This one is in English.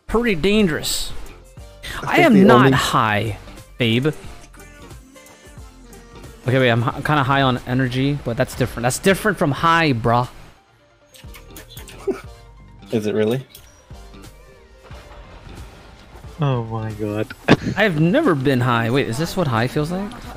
pretty dangerous. I am not high, babe. Okay, wait, I'm kind of high on energy, but that's different. That's different from high, bruh. Is it really? Oh my god. I've never been high. Wait, is this what high feels like?